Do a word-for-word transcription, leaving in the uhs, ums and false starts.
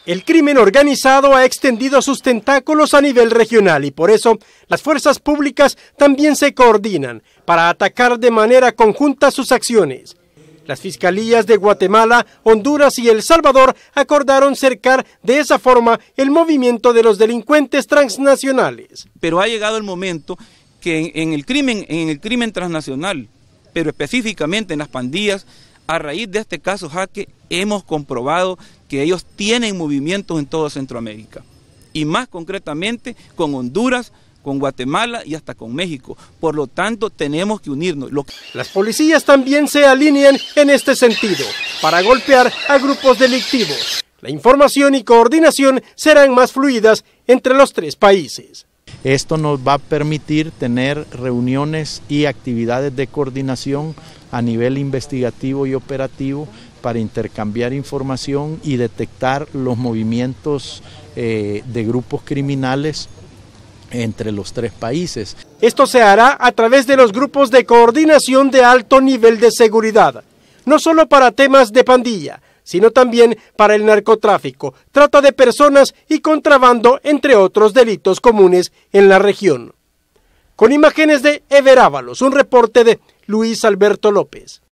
El crimen organizado ha extendido sus tentáculos a nivel regional y por eso las fuerzas públicas también se coordinan para atacar de manera conjunta sus acciones. Las fiscalías de Guatemala, Honduras y El Salvador acordaron cercar de esa forma el movimiento de los delincuentes transnacionales. Pero ha llegado el momento que en, en el crimen, en el crimen transnacional, pero específicamente en las pandillas, a raíz de este caso Jaque, hemos comprobado que ellos tienen movimientos en toda Centroamérica. Y más concretamente con Honduras, con Guatemala y hasta con México. Por lo tanto, tenemos que unirnos. Las policías también se alinean en este sentido, para golpear a grupos delictivos. La información y coordinación serán más fluidas entre los tres países. Esto nos va a permitir tener reuniones y actividades de coordinación a nivel investigativo y operativo para intercambiar información y detectar los movimientos eh, de grupos criminales entre los tres países. Esto se hará a través de los grupos de coordinación de alto nivel de seguridad, no solo para temas de pandilla, sino también para el narcotráfico, trata de personas y contrabando, entre otros delitos comunes en la región. Con imágenes de Ever Ábalos, un reporte de Luis Alberto López.